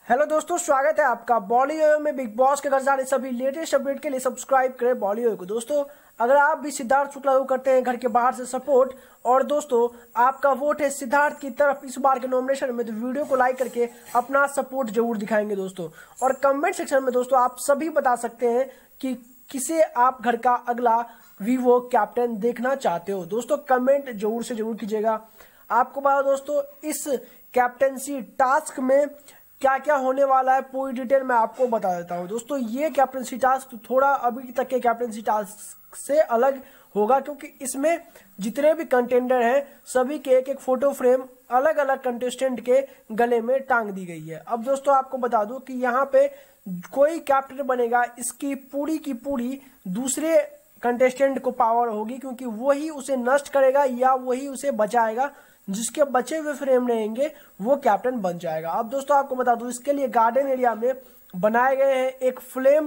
Hello दोस्तों, स्वागत है आपका बॉलीवुड में बिग बॉस के घर जाने सभी लेटेस्ट अपडेट के लिए सब्सक्राइब करें बॉलीवुड को। दोस्तों, अगर आप भी सिद्धार्थ शुक्ला को करते हैं घर के बाहर से सपोर्ट और दोस्तों आपका वोट है सिद्धार्थ की तरफ इस बार के नॉमिनेशन में, तो वीडियो को लाइक करके अपना सपोर्ट जरूर दिखाएंगे दोस्तों। और कमेंट सेक्शन में दोस्तों आप सभी बता सकते हैं कि किसे आप घर का अगला वीवो कैप्टन देखना चाहते हो। दोस्तों कमेंट जरूर से जरूर कीजिएगा। आपको बता दोस्तों इस कैप्टनसी टास्क में क्या क्या होने वाला है पूरी डिटेल मैं आपको बता देता हूं। दोस्तों ये कैप्टनसी टास्क थोड़ा अभी तक के कैप्टनसी टास्क से अलग होगा, क्योंकि इसमें जितने भी कंटेंडर हैं सभी के एक एक फोटो फ्रेम अलग अलग कंटेस्टेंट के गले में टांग दी गई है। अब दोस्तों आपको बता दूं कि यहाँ पे कोई कैप्टन बनेगा इसकी पूरी की पूरी दूसरे कंटेस्टेंट को पावर होगी, क्योंकि वही उसे नष्ट करेगा या वही उसे बचाएगा। जिसके बचे हुए फ्रेम रहेंगे वो कैप्टन बन जाएगा। अब दोस्तों आपको बता दूं इसके लिए गार्डन एरिया में बनाए गए हैं एक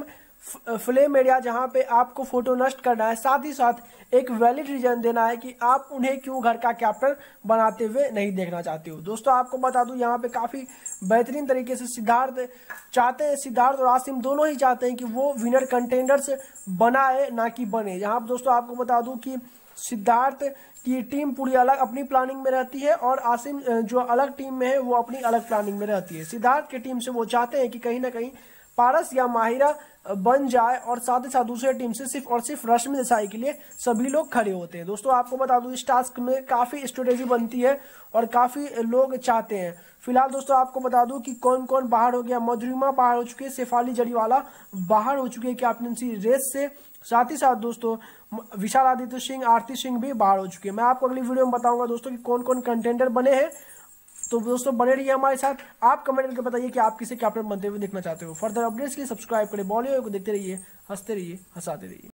फ्लेम एरिया, जहां पे आपको फोटो नष्ट करना है, साथ ही साथ एक वैलिड रीजन देना है कि आप उन्हें क्यों घर का कैप्टन बनाते हुए नहीं देखना चाहते हो। दोस्तों आपको बता दूं यहाँ पे काफी बेहतरीन तरीके से सिद्धार्थ और आसिम दोनों ही चाहते हैं कि वो विनर कंटेंडर्स बनाए ना कि बने। जहां दोस्तों आपको बता दूं कि सिद्धार्थ की टीम पूरी अलग अपनी प्लानिंग में रहती है और आसिम जो अलग टीम में है वो अपनी अलग प्लानिंग में रहती है। सिद्धार्थ की टीम से वो चाहते हैं कि कहीं ना कहीं पारस या माहिरा बन जाए और साथ ही साथ दूसरे टीम से सिर्फ और सिर्फ रश्मि देसाई के लिए सभी लोग खड़े होते हैं। दोस्तों आपको बता दूं इस टास्क में काफी स्ट्रेटेजी बनती है और काफी लोग चाहते हैं। फिलहाल दोस्तों आपको बता दूं कि कौन कौन बाहर हो गया। मधुरिमा बाहर हो चुकी है, शेफाली जरीवाला बाहर हो चुकी है कैप्टनसी रेस से, साथ ही साथ दोस्तों विशाल आदित्य सिंह, आरती सिंह भी बाहर हो चुकी है। मैं आपको अगली वीडियो में बताऊंगा दोस्तों कि कौन कौन कंटेंडर बने हैं। तो दोस्तों बने रहिए हमारे साथ। आप कमेंट करके बताइए कि आप किसे कैप्टन बनते हुए देखना चाहते हो। फर्दर अपडेट्स के लिए सब्सक्राइब करें बॉलीवुड को, देखते रहिए, हंसते रहिए, हंसाते रहिए।